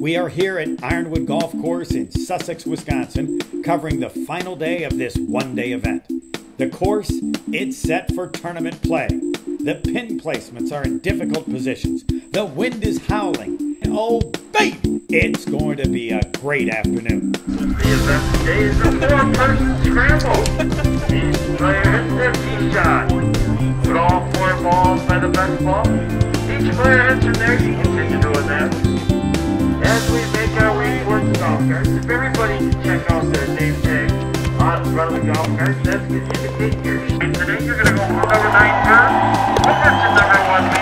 We are here at Ironwood Golf Course in Sussex, Wisconsin, covering the final day of this one-day event. The course, it's set for tournament play. The pin placements are in difficult positions. The wind is howling. And oh, baby, it's going to be a great afternoon. The event today is a four-person scramble. Each player hits their tee shot. Put all four balls by the best ball. Each player hits from there. You continue doing that. As we make our way towards the golf carts, if everybody can check out their name tag on front of the golf carts, that's going to indicate your shot. Today you're going to go from number 9 turn over to number 1.